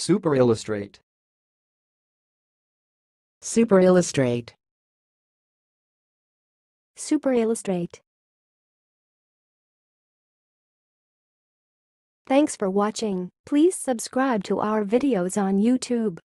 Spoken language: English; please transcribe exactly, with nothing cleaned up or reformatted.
Superillustrate. Superillustrate. Superillustrate. Thanks for watching. Please subscribe to our videos on YouTube.